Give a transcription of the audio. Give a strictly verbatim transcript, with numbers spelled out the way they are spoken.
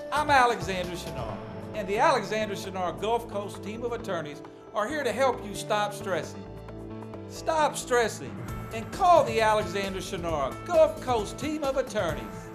I'm Alexander Chenard, and the Alexander Chenard Gulf Coast team of attorneys are here to help you stop stressing. Stop stressing and call the Alexander Chenard Gulf Coast team of attorneys.